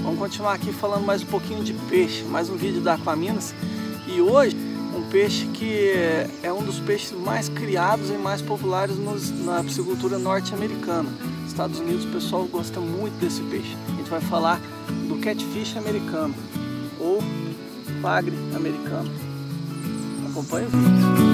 Vamos continuar aqui falando mais um pouquinho de peixe, mais um vídeo da Aquaminas. E hoje, um peixe que é um dos peixes mais criados e mais populares na piscicultura norte-americana. Nos Estados Unidos o pessoal gosta muito desse peixe. A gente vai falar do catfish americano, ou bagre americano. Acompanhe o vídeo.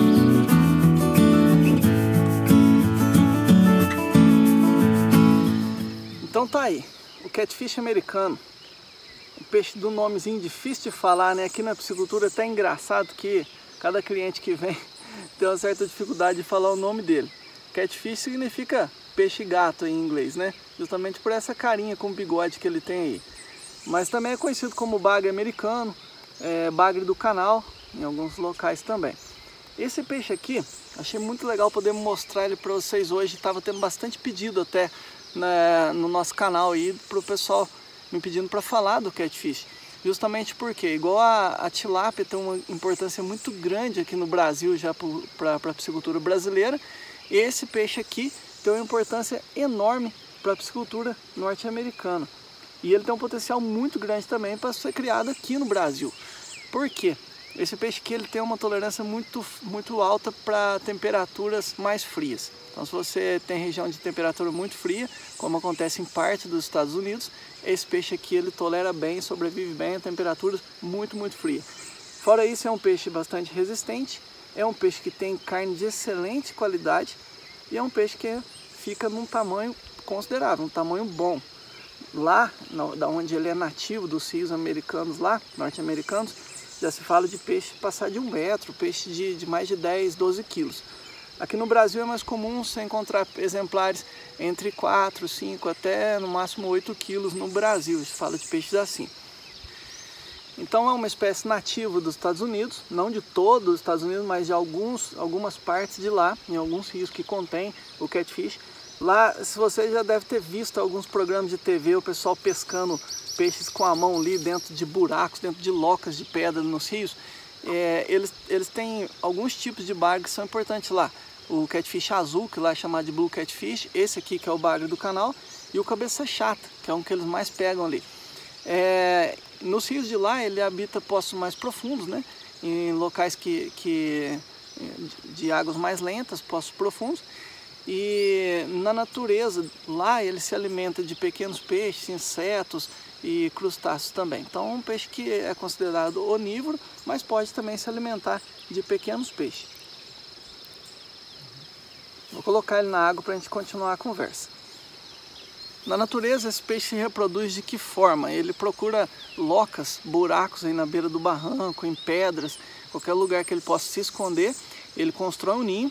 Então tá aí, o catfish americano, um peixe do nomezinho difícil de falar, né? Aqui na piscicultura é até engraçado que cada cliente que vem tem uma certa dificuldade de falar o nome dele. Catfish significa peixe-gato em inglês, né? Justamente por essa carinha com bigode que ele tem aí. Mas também é conhecido como bagre americano, bagre do canal, em alguns locais também. Esse peixe aqui, achei muito legal poder mostrar ele para vocês hoje. Estava tendo bastante pedido até no nosso canal aí para o pessoal me pedindo para falar do catfish. Justamente porque, igual a tilápia tem uma importância muito grande aqui no Brasil já para a piscicultura brasileira, esse peixe aqui tem uma importância enorme para a piscicultura norte-americana. E ele tem um potencial muito grande também para ser criado aqui no Brasil. Por quê? Esse peixe aqui ele tem uma tolerância muito alta para temperaturas mais frias. Então, se você tem região de temperatura muito fria, como acontece em parte dos Estados Unidos, esse peixe aqui ele tolera bem, sobrevive bem a temperaturas muito frias. Fora isso, é um peixe bastante resistente, é um peixe que tem carne de excelente qualidade e é um peixe que fica num tamanho considerável, um tamanho bom. Lá, da onde ele é nativo, dos rios americanos lá, norte-americanos, já se fala de peixe passar de 1 metro, peixe de mais de 10, 12 quilos. Aqui no Brasil é mais comum você encontrar exemplares entre 4, 5 até no máximo 8 quilos no Brasil, se fala de peixes assim. Então é uma espécie nativa dos Estados Unidos, não de todos os Estados Unidos, mas de algumas partes de lá, em alguns rios que contém o catfish. Lá, se você já deve ter visto alguns programas de TV, o pessoal pescando peixes com a mão ali dentro de buracos, dentro de locas de pedra nos rios, eles têm alguns tipos de bagre que são importantes lá. O catfish azul, que lá é chamado de blue catfish, esse aqui que é o bagre do canal, e o cabeça chata, que é um que eles mais pegam ali. Nos rios de lá ele habita poços mais profundos, né? Em locais de águas mais lentas, poços profundos. E na natureza lá ele se alimenta de pequenos peixes, insetos e crustáceos também. Então é um peixe que é considerado onívoro, mas pode também se alimentar de pequenos peixes. Vou colocar ele na água para a gente continuar a conversa. Na natureza esse peixe se reproduz de que forma? Ele procura locas, buracos aí na beira do barranco, em pedras, qualquer lugar que ele possa se esconder, ele constrói um ninho.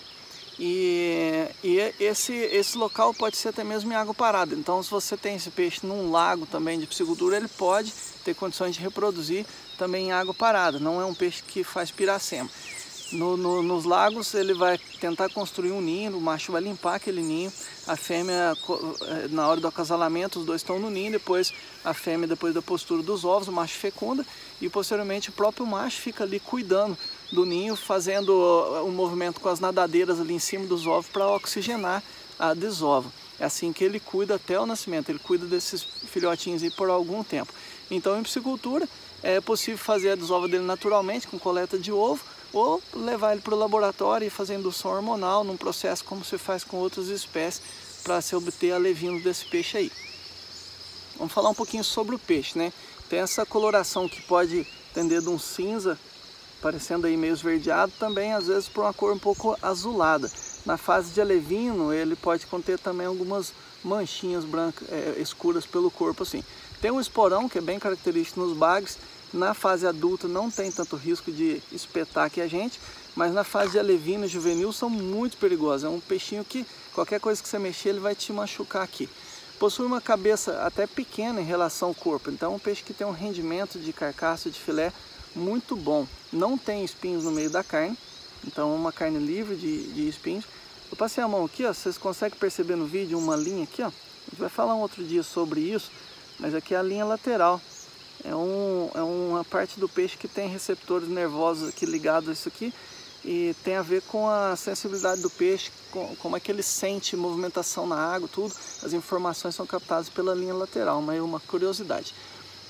E esse local pode ser até mesmo em água parada. Então, se você tem esse peixe num lago também de piscicultura, ele pode ter condições de reproduzir também em água parada. Não é um peixe que faz piracema. Nos lagos ele vai tentar construir um ninho, o macho vai limpar aquele ninho, a fêmea, na hora do acasalamento, os dois estão no ninho, depois a fêmea, depois da postura dos ovos, o macho fecunda e posteriormente o próprio macho fica ali cuidando do ninho, fazendo um movimento com as nadadeiras ali em cima dos ovos para oxigenar a desova. É assim que ele cuida até o nascimento, ele cuida desses filhotinhos aí por algum tempo. Então, em piscicultura é possível fazer a desova dele naturalmente, com coleta de ovo, ou levar ele para o laboratório e fazer indução hormonal num processo como se faz com outras espécies para se obter alevinos desse peixe aí. Vamos falar um pouquinho sobre o peixe, né? Tem essa coloração que pode tender de um cinza, parecendo aí meio esverdeado, também às vezes por uma cor um pouco azulada. Na fase de alevino ele pode conter também algumas manchinhas brancas, escuras pelo corpo assim. Tem um esporão que é bem característico nos bagres. Na fase adulta não tem tanto risco de espetar aqui a gente, mas na fase de alevino e juvenil são muito perigosos. É um peixinho que qualquer coisa que você mexer ele vai te machucar aqui. Possui uma cabeça até pequena em relação ao corpo, então é um peixe que tem um rendimento de carcaça, de filé muito bom. Não tem espinhos no meio da carne, então é uma carne livre de espinhos. Eu passei a mão aqui, ó, vocês conseguem perceber no vídeo uma linha aqui, ó. A gente vai falar um outro dia sobre isso, mas aqui é a linha lateral. É uma parte do peixe que tem receptores nervosos aqui ligados a isso aqui e tem a ver com a sensibilidade do peixe, como é que ele sente movimentação na água, tudo. As informações são captadas pela linha lateral, mas é uma curiosidade.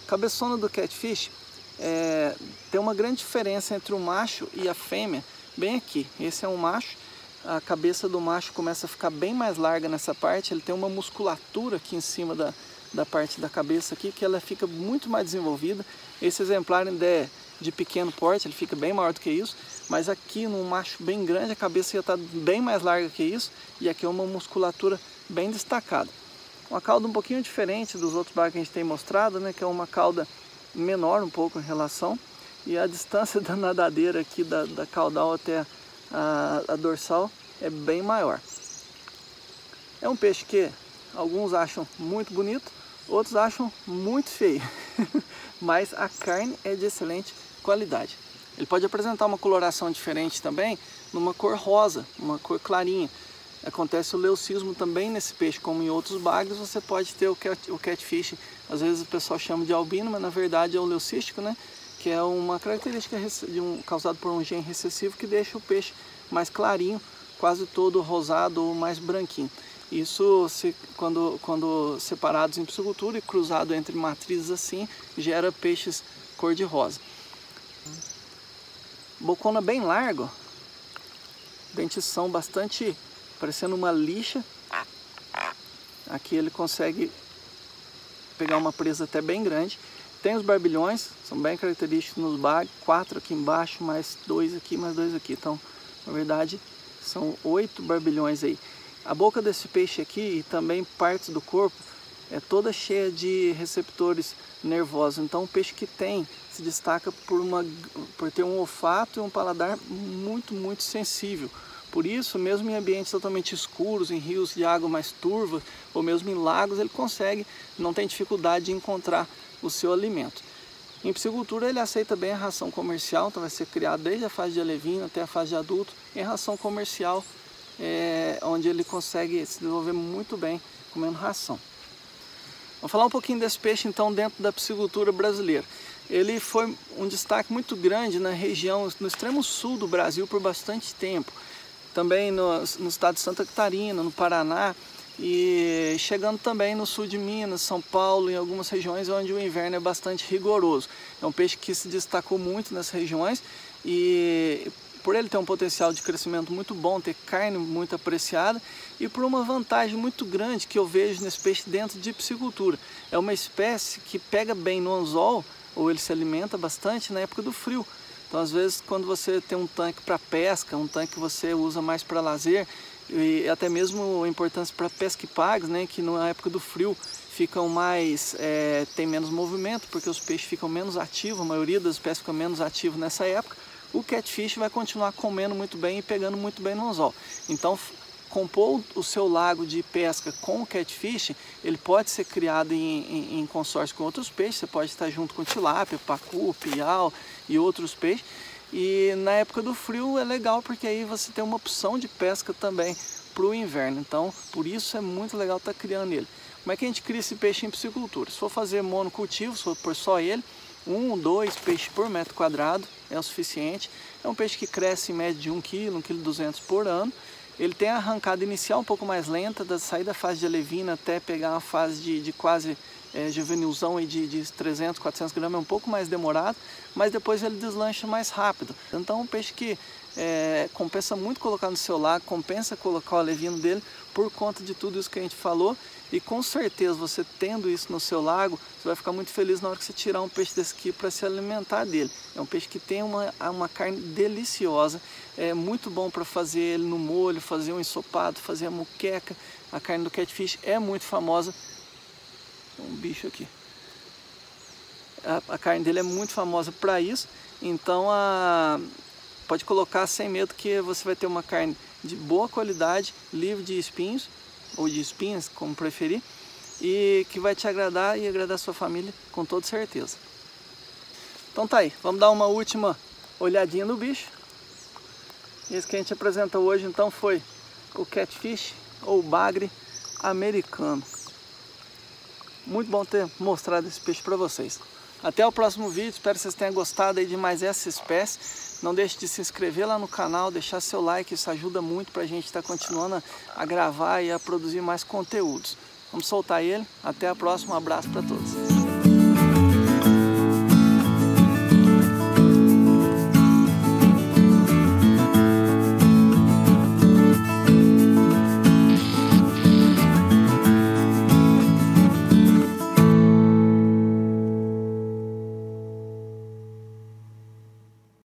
Cabeçona do catfish tem uma grande diferença entre o macho e a fêmea, bem aqui. Esse é um macho, a cabeça do macho começa a ficar bem mais larga nessa parte, ele tem uma musculatura aqui em cima da parte da cabeça aqui, que ela fica muito mais desenvolvida. Esse exemplar ainda é de pequeno porte, ele fica bem maior do que isso, mas aqui no macho bem grande a cabeça ia estar bem mais larga que isso, e aqui é uma musculatura bem destacada. Uma cauda um pouquinho diferente dos outros bagres que a gente tem mostrado, né, que é uma cauda menor um pouco em relação, e a distância da nadadeira aqui da caudal até a dorsal é bem maior. É um peixe que alguns acham muito bonito, outros acham muito feio, mas a carne é de excelente qualidade. Ele pode apresentar uma coloração diferente também, numa cor rosa, uma cor clarinha. Acontece o leucismo também nesse peixe, como em outros bagres. Você pode ter o catfish, às vezes o pessoal chama de albino, mas na verdade é o leucístico, né? Que é uma característica causada por um gene recessivo que deixa o peixe mais clarinho, quase todo rosado ou mais branquinho. Isso, quando separados em piscicultura e cruzado entre matrizes assim, gera peixes cor-de-rosa. Bocona bem largo, dentição bastante parecendo uma lixa. Aqui ele consegue pegar uma presa até bem grande. Tem os barbilhões, são bem característicos nos bagres, 4 aqui embaixo, mais 2 aqui, mais 2 aqui. Então, na verdade, são 8 barbilhões aí. A boca desse peixe aqui e também partes do corpo é toda cheia de receptores nervosos. Então, o peixe que se destaca por ter um olfato e um paladar muito sensível. Por isso, mesmo em ambientes totalmente escuros, em rios de água mais turva, ou mesmo em lagos, ele não tem dificuldade de encontrar o seu alimento. Em piscicultura ele aceita bem a ração comercial, então vai ser criado desde a fase de alevino até a fase de adulto em ração comercial, onde ele consegue se desenvolver muito bem comendo ração. Vamos falar um pouquinho desse peixe então dentro da piscicultura brasileira. Ele foi um destaque muito grande na região, no extremo sul do Brasil por bastante tempo. Também no estado de Santa Catarina, no Paraná, e chegando também no sul de Minas, São Paulo, em algumas regiões onde o inverno é bastante rigoroso. É um peixe que se destacou muito nas regiões e por ele ter um potencial de crescimento muito bom, ter carne muito apreciada e por uma vantagem muito grande que eu vejo nesse peixe dentro de piscicultura. É uma espécie que pega bem no anzol, ou ele se alimenta bastante na época do frio. Então, às vezes, quando você tem um tanque para pesca, um tanque que você usa mais para lazer, e até mesmo a importância para pesca e pagas, né, que na época do frio ficam tem menos movimento, porque os peixes ficam menos ativos, a maioria das espécies fica menos ativa nessa época, o catfish vai continuar comendo muito bem e pegando muito bem no anzol. Então, compor o seu lago de pesca com o catfish, ele pode ser criado em consórcio com outros peixes, você pode estar junto com tilápia, pacu, piau e outros peixes. E na época do frio é legal porque aí você tem uma opção de pesca também para o inverno. Então, por isso é muito legal estar criando ele. Como é que a gente cria esse peixe em piscicultura? Se for fazer monocultivo, se for pôr só ele, 1, 2 peixes por metro quadrado é o suficiente. É um peixe que cresce em média de 1 kg, 1,2 kg por ano. Ele tem a arrancada inicial um pouco mais lenta, da saída da fase de alevina até pegar uma fase de quase juvenilzão de 300, 400 gramas, é um pouco mais demorado, mas depois ele deslancha mais rápido. Então é um peixe que compensa muito colocar no seu lago, compensa colocar o alevino dele por conta de tudo isso que a gente falou. E com certeza você tendo isso no seu lago, você vai ficar muito feliz na hora que você tirar um peixe desse aqui para se alimentar dele. É um peixe que tem uma carne deliciosa, é muito bom para fazer ele no molho, fazer um ensopado, fazer a muqueca. A carne do catfish é muito famosa. Um bicho aqui. A carne dele é muito famosa para isso, então pode colocar sem medo que você vai ter uma carne de boa qualidade, livre de espinhos, ou de espinhas, como preferir, e que vai te agradar e agradar a sua família com toda certeza. Então tá aí, vamos dar uma última olhadinha no bicho. Esse que a gente apresentou hoje então foi o catfish ou bagre americano. Muito bom ter mostrado esse peixe para vocês. Até o próximo vídeo, espero que vocês tenham gostado aí de mais essa espécie. Não deixe de se inscrever lá no canal, deixar seu like, isso ajuda muito para a gente estar continuando a gravar e a produzir mais conteúdos. Vamos soltar ele, até a próxima, um abraço para todos.